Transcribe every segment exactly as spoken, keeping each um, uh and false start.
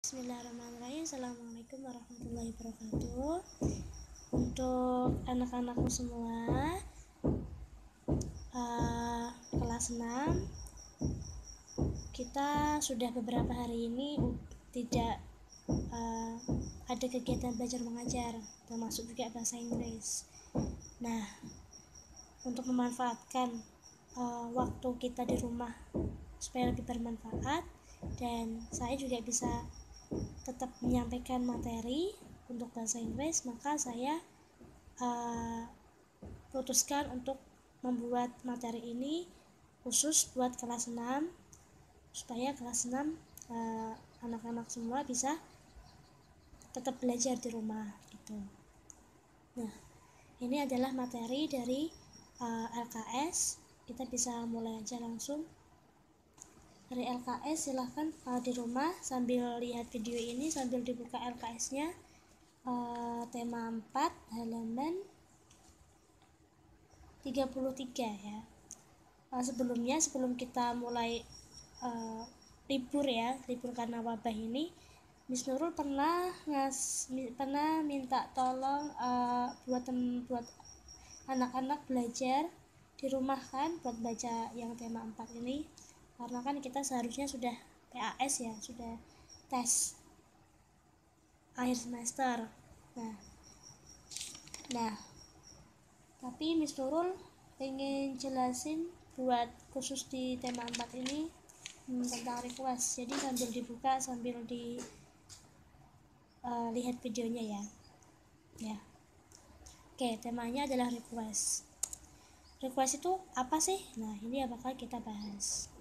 Bismillahirrahmanirrahim. Assalamualaikum warahmatullahi wabarakatuh. Untuk anak-anakku semua, uh, kelas enam, kita sudah beberapa hari ini tidak uh, ada kegiatan belajar mengajar, termasuk juga bahasa Inggris. Nah, untuk memanfaatkan uh, waktu kita di rumah supaya lebih bermanfaat, dan saya juga bisa tetap menyampaikan materi untuk bahasa Inggris, maka saya uh, putuskan untuk membuat materi ini khusus buat kelas enam, supaya kelas enam uh, anak-anak semua bisa tetap belajar di rumah gitu. Nah, ini adalah materi dari uh, L K S. Kita bisa mulai aja langsung dari L K S. Silahkan uh, di rumah sambil lihat video ini, sambil dibuka L K S-nya, uh, tema empat halaman tiga puluh tiga ya. Uh, sebelumnya sebelum kita mulai uh, libur ya, libur karena wabah ini, Miss Nurul pernah ngas pernah minta tolong uh, buat tem buat anak-anak belajar di rumah kan, buat baca yang tema empat ini. Karena kan kita seharusnya sudah P A S ya, sudah tes akhir semester. Nah, nah tapi Miss Nurul pengen jelasin buat khusus di tema empat ini hmm, tentang request. Jadi sambil dibuka, sambil di uh, lihat videonya ya. Ya. Oke, temanya adalah request. Request itu apa sih? Nah, ini yang bakal kita bahas.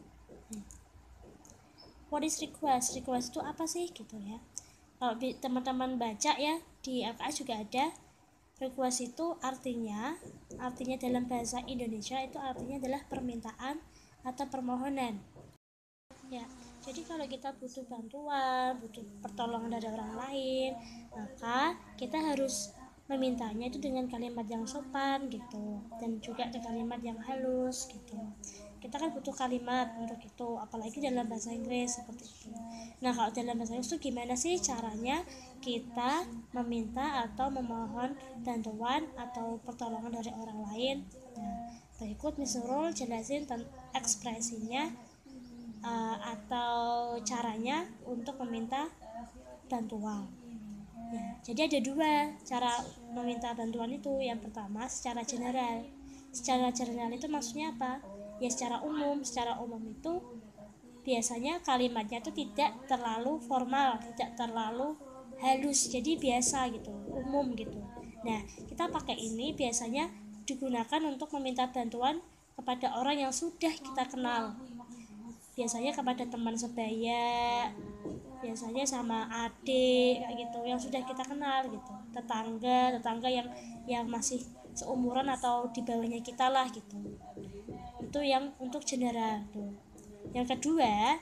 What is request? Request itu apa sih gitu ya. Kalau teman-teman baca ya di L K S juga ada. Request itu artinya artinya dalam bahasa Indonesia itu artinya adalah permintaan atau permohonan. Ya, jadi kalau kita butuh bantuan, butuh pertolongan dari orang lain, maka kita harus memintanya itu dengan kalimat yang sopan gitu, dan juga dengan kalimat yang halus gitu. Kita kan butuh kalimat untuk itu, apalagi dalam bahasa Inggris seperti itu. Nah, kalau dalam bahasa Inggris itu gimana sih caranya kita meminta atau memohon bantuan atau pertolongan dari orang lain? Nah, berikut Miss Nurul jelasin ekspresinya uh, atau caranya untuk meminta bantuan. Ya, jadi ada dua cara meminta bantuan itu. Yang pertama secara general. Secara general itu maksudnya apa? Ya secara umum. Secara umum itu biasanya kalimatnya itu tidak terlalu formal, tidak terlalu halus, jadi biasa gitu, umum gitu. Nah, kita pakai ini biasanya digunakan untuk meminta bantuan kepada orang yang sudah kita kenal. Biasanya kepada teman sebaya, biasanya sama adik kayak gitu yang sudah kita kenal gitu, tetangga tetangga yang yang masih seumuran atau di bawahnya kita lah gitu. Itu yang untuk general tuh. Yang kedua,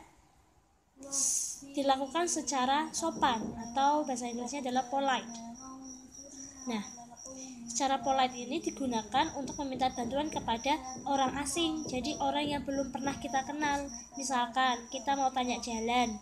dilakukan secara sopan atau bahasa Inggrisnya adalah polite. Nah, secara polite ini digunakan untuk meminta bantuan kepada orang asing, jadi orang yang belum pernah kita kenal. Misalkan kita mau tanya jalan,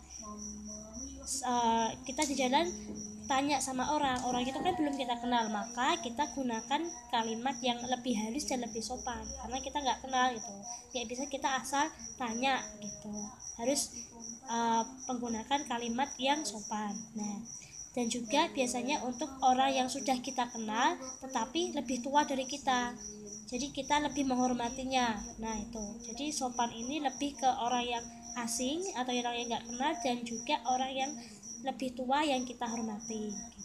uh, kita di jalan tanya sama orang, orang itu kan belum kita kenal, maka kita gunakan kalimat yang lebih halus dan lebih sopan, karena kita nggak kenal gitu. Kayak bisa kita asal tanya gitu, harus uh, menggunakan kalimat yang sopan. Nah, dan juga biasanya untuk orang yang sudah kita kenal tetapi lebih tua dari kita, jadi kita lebih menghormatinya. Nah itu, jadi sopan ini lebih ke orang yang asing atau orang yang nggak kenal, dan juga orang yang lebih tua yang kita hormati gitu.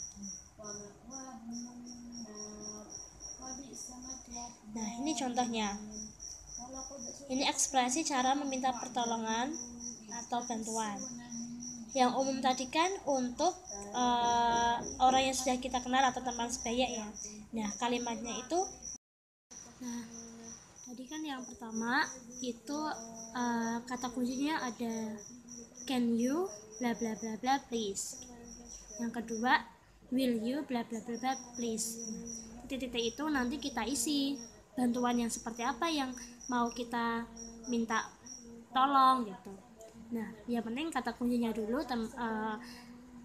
Nah, ini contohnya. Ini ekspresi cara meminta pertolongan atau bantuan. Yang umum tadi kan untuk uh, orang yang sudah kita kenal atau teman sebaya ya. Nah, kalimatnya itu, nah tadi kan yang pertama itu uh, kata kuncinya ada can you bla bla bla bla please. Yang kedua, will you bla bla bla bla please. Titik-titik itu nanti kita isi bantuan yang seperti apa yang mau kita minta tolong gitu. Nah, yang penting kata kuncinya dulu tem, uh,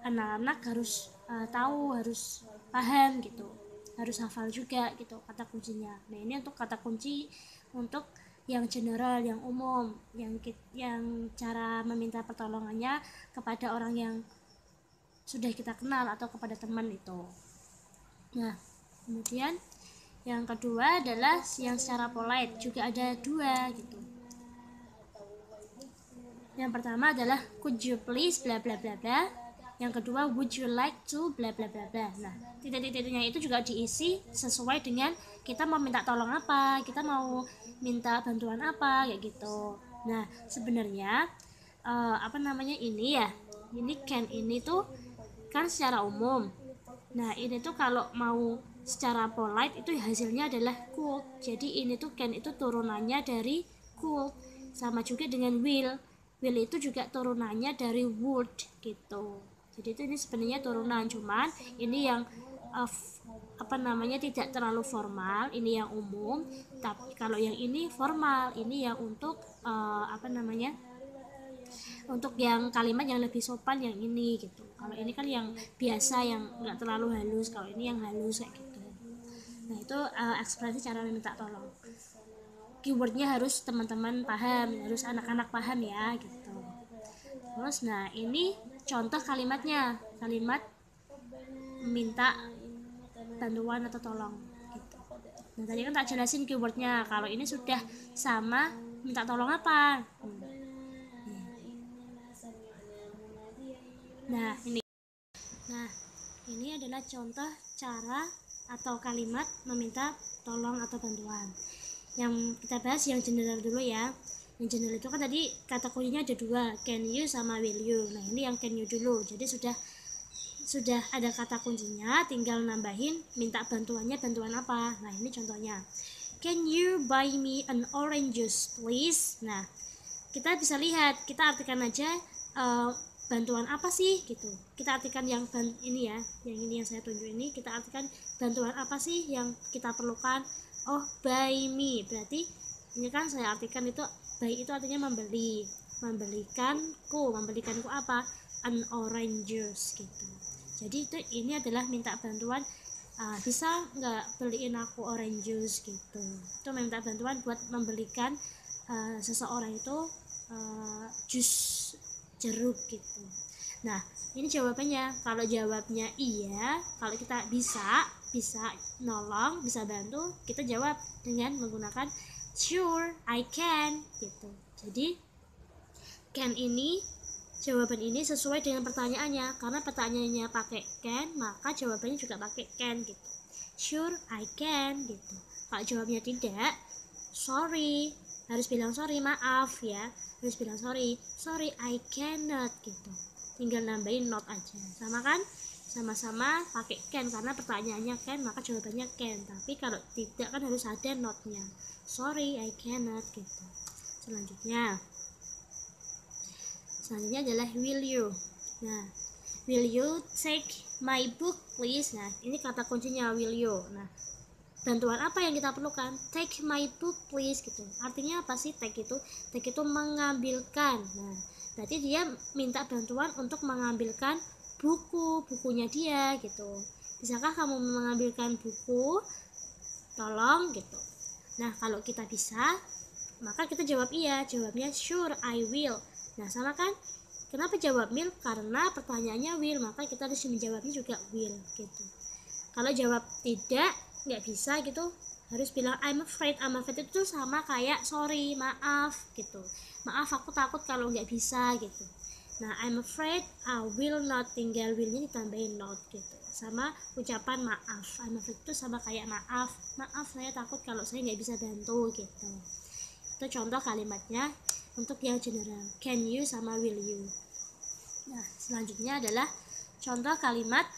anak-anak harus uh, tahu, harus paham gitu, harus hafal juga gitu kata kuncinya. Nah ini untuk kata kunci untuk yang general, yang umum, yang yang cara meminta pertolongannya kepada orang yang sudah kita kenal atau kepada teman itu. Nah kemudian yang kedua adalah yang secara polite, juga ada dua gitu. Yang pertama adalah could you please bla bla bla bla. Yang kedua would you like to bla bla bla bla. Nah, titik-titiknya itu juga diisi sesuai dengan kita mau minta tolong apa, kita mau minta bantuan apa kayak gitu. Nah, sebenarnya uh, apa namanya ini ya? Ini can ini tuh kan secara umum. Nah, ini tuh kalau mau secara polite itu hasilnya adalah could. Jadi ini tuh can itu turunannya dari could. Sama juga dengan will. Will itu juga turunannya dari would gitu. Jadi itu ini sebenarnya turunan, cuman ini yang uh, apa namanya tidak terlalu formal, ini yang umum. Tapi kalau yang ini formal, ini yang untuk uh, apa namanya? Untuk yang kalimat yang lebih sopan yang ini gitu. Kalau ini kan yang biasa yang nggak terlalu halus, kalau ini yang halus kayak gitu. Nah itu uh, ekspresi cara meminta tolong. Keywordnya harus teman-teman paham, harus anak-anak paham ya gitu. Terus nah ini contoh kalimatnya, kalimat minta bantuan atau tolong gitu. Nah tadi kan tak jelasin keywordnya, kalau ini sudah sama minta tolong apa. Hmm. Nah ini, nah ini adalah contoh cara atau kalimat meminta tolong atau bantuan. Yang kita bahas yang general dulu ya. Yang general itu kan tadi kata kuncinya ada dua, can you sama will you. Nah ini yang can you dulu. Jadi sudah sudah ada kata kuncinya, tinggal nambahin minta bantuannya bantuan apa. Nah ini contohnya, can you buy me an orange juice please. Nah kita bisa lihat, kita artikan aja uh, bantuan apa sih gitu. Kita artikan yang ini ya, yang ini yang saya tunjuk ini, kita artikan bantuan apa sih yang kita perlukan. Oh buy me, berarti ini kan saya artikan itu buy itu artinya membeli, membelikanku, membelikanku apa, an orange juice gitu. Jadi itu ini adalah minta bantuan, uh, bisa nggak beliin aku orange juice gitu. Itu minta bantuan buat membelikan uh, seseorang itu uh, jus jeruk gitu. Nah ini jawabannya, kalau jawabnya iya, kalau kita bisa bisa nolong, bisa bantu, kita jawab dengan menggunakan sure, I can gitu. Jadi can ini, jawaban ini sesuai dengan pertanyaannya, karena pertanyaannya pakai can, maka jawabannya juga pakai can gitu. Sure, I can gitu. Kalau jawabnya tidak, sorry, harus bilang sorry, maaf ya, harus bilang sorry, sorry I cannot gitu. Tinggal nambahin not aja, sama kan? Sama-sama pakai can karena pertanyaannya can, maka jawabannya can. Tapi kalau tidak kan harus ada notnya, sorry I cannot gitu. Selanjutnya selanjutnya adalah will you. Nah will you take my book please. Nah ini kata kuncinya will you. Nah bantuan apa yang kita perlukan, take my book please gitu. Artinya apa sih take itu? Take itu mengambilkan. Nah berarti dia minta bantuan untuk mengambilkan buku, bukunya dia gitu. Bisakah kamu mengambilkan buku? Tolong gitu. Nah kalau kita bisa, maka kita jawab iya, jawabnya sure I will. Nah sama kan? Kenapa jawab will? Karena pertanyaannya will, maka kita harus menjawabnya juga will gitu. Kalau jawab tidak, nggak bisa gitu, harus bilang I'm afraid. I'm afraid itu sama kayak sorry, maaf gitu. Maaf aku takut kalau nggak bisa gitu. Nah I'm afraid I will not, tinggal willnya ditambahin not gitu. Sama ucapan maaf, I'm afraid itu sama kayak maaf, maaf saya takut kalau saya nggak bisa bantu gitu. Itu contoh kalimatnya untuk yang general, can you sama will you. Nah selanjutnya adalah contoh kalimat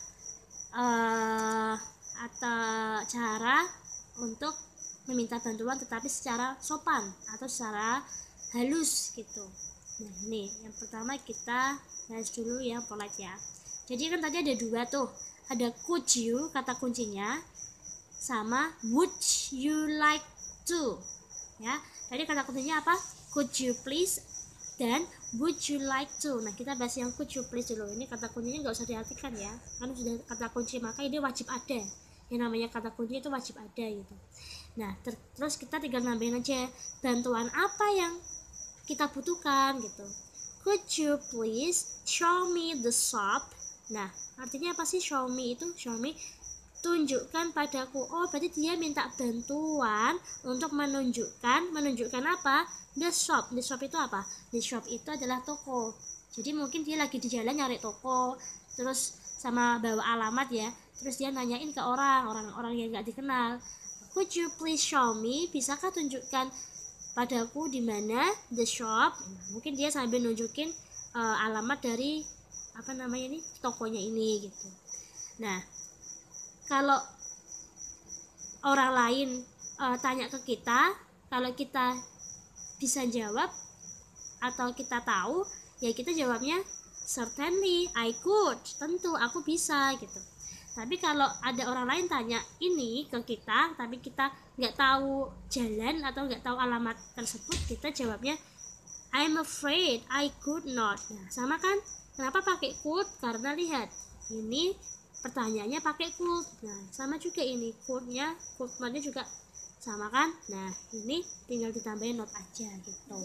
uh, atau cara untuk meminta bantuan tetapi secara sopan atau secara halus gitu. Nah ini yang pertama kita bahas dulu yang polite ya. Jadi kan tadi ada dua tuh, ada could you kata kuncinya sama would you like to ya. Tadi kata kuncinya apa? Could you please dan would you like to. Nah, kita bahas yang could you please dulu. Ini kata kuncinya nggak usah diartikan ya, karena sudah kata kunci, maka ini wajib ada. Yang namanya kata kunci itu wajib ada gitu. Nah, ter terus kita tinggal nambahin aja bantuan apa yang kita butuhkan gitu. Could you please show me the shop? Nah, artinya apa sih show me itu? Show me, tunjukkan padaku. Oh, berarti dia minta bantuan untuk menunjukkan, menunjukkan apa? The shop. The shop itu apa? The shop itu adalah toko. Jadi mungkin dia lagi di jalan nyari toko, terus sama bawa alamat ya. Terus dia nanyain ke orang, orang-orang yang gak dikenal. Could you please show me? Bisakah tunjukkan padaku di mana the shop? Mungkin dia sambil nunjukin uh, alamat dari apa namanya ini tokonya ini gitu. Nah, kalau orang lain uh, tanya ke kita, kalau kita bisa jawab atau kita tahu, ya kita jawabnya certainly, I could, tentu aku bisa gitu. Tapi kalau ada orang lain tanya ini ke kita, tapi kita nggak tahu jalan atau nggak tahu alamat tersebut, kita jawabnya I'm afraid I could not. Nah, sama kan? Kenapa pakai could? Karena lihat, ini pertanyaannya pakai could. Nah, sama juga ini could-nya, could not-nya juga sama kan? Nah, ini tinggal ditambahin not aja gitu.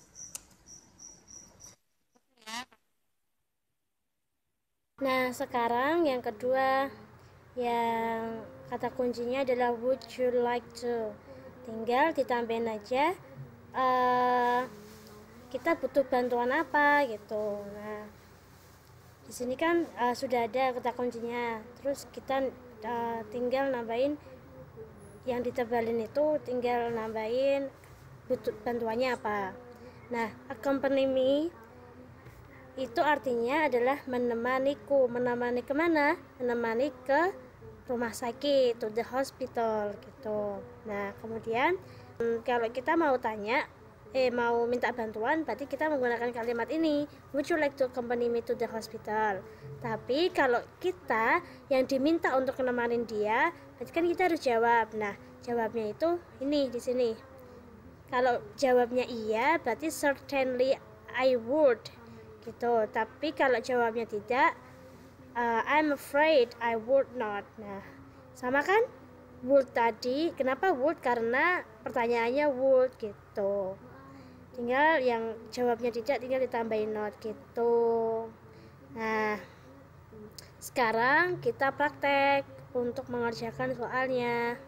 Nah, sekarang yang kedua, yang kata kuncinya adalah would you like to. Tinggal ditambahin aja uh, kita butuh bantuan apa gitu. Nah, di sini kan uh, sudah ada kata kuncinya, terus kita uh, tinggal nambahin yang ditebalin itu, tinggal nambahin butuh bantuannya apa. Nah, accompany me itu artinya adalah menemaniku. Menemani kemana? Menemani ke rumah sakit, to the hospital gitu. Nah, kemudian hmm, kalau kita mau tanya, eh mau minta bantuan, berarti kita menggunakan kalimat ini, would you like to accompany me to the hospital. Tapi kalau kita yang diminta untuk menemanin dia, berarti kan kita harus jawab. Nah, jawabnya itu ini di sini. Kalau jawabnya iya, berarti certainly I would gitu. Tapi kalau jawabnya tidak, Uh, I'm afraid I would not. Nah, sama kan would tadi. Kenapa would? Karena pertanyaannya would gitu. Tinggal yang jawabnya tidak, tinggal ditambahin not gitu. Nah, sekarang kita praktek untuk mengerjakan soalnya.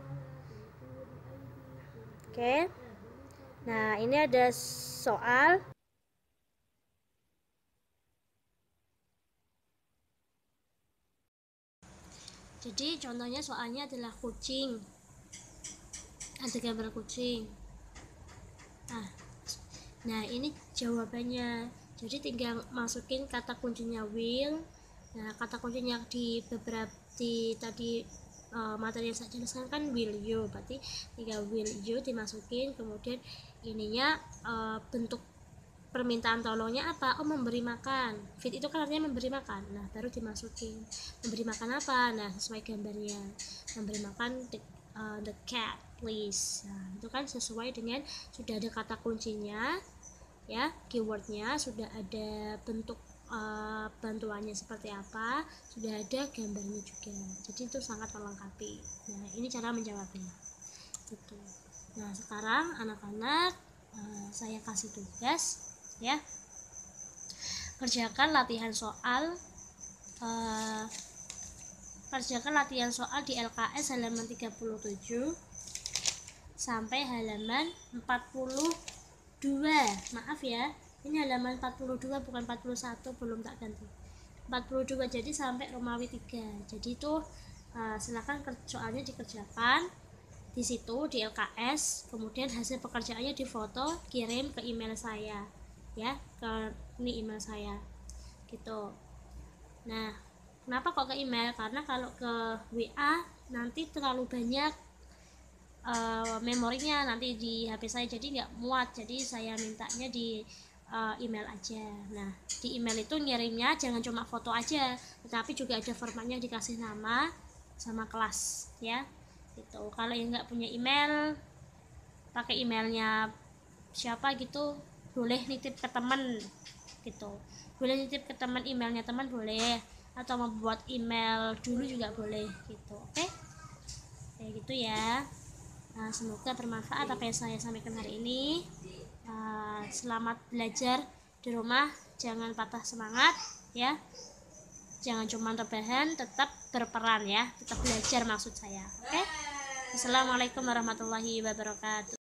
Oke. Nah, ini ada soal. Jadi contohnya soalnya adalah kucing, ada gambar kucing. Nah, nah ini jawabannya. Jadi tinggal masukin kata kuncinya will. Nah, kata kuncinya di beberapa di tadi uh, materi yang saya jelaskan kan will you, berarti tinggal will you dimasukin. Kemudian ininya uh, bentuk permintaan tolongnya apa? Oh, memberi makan. Feed itu kan artinya memberi makan. Nah, baru dimasukin memberi makan apa? Nah, sesuai gambarnya, memberi makan the, uh, the cat please. Nah, itu kan sesuai dengan sudah ada kata kuncinya ya, keywordnya, sudah ada bentuk uh, bantuannya seperti apa, sudah ada gambarnya juga. Jadi itu sangat melengkapi. Nah, ini cara menjawabnya gitu. Nah, sekarang anak-anak uh, saya kasih tugas ya, kerjakan latihan soal uh, kerjakan latihan soal di L K S halaman tiga puluh tujuh sampai halaman empat puluh dua. Maaf ya, ini halaman empat puluh dua bukan empat puluh satu, belum tak ganti, empat puluh dua, jadi sampai Romawi tiga. Jadi itu uh, silakan soalnya dikerjakan di situ di L K S, kemudian hasil pekerjaannya difoto, kirim ke email saya ya, ke ini email saya gitu. Nah, kenapa kok ke email? Karena kalau ke W A nanti terlalu banyak uh, memorinya nanti di H P saya, jadi nggak muat. Jadi saya mintanya di uh, email aja. Nah, di email itu ngirimnya jangan cuma foto aja, tetapi juga ada formatnya, dikasih nama sama kelas ya gitu. Kalau yang nggak punya email, pakai emailnya siapa gitu, boleh nitip ke temen gitu. Boleh nitip ke teman, emailnya teman boleh, atau membuat email dulu juga boleh gitu. Oke, kayak gitu ya. Nah, semoga bermanfaat apa yang saya sampaikan hari ini. Uh, selamat belajar di rumah, jangan patah semangat ya, jangan cuma rebahan, tetap berperan ya, tetap belajar maksud saya. Oke, assalamualaikum warahmatullahi wabarakatuh.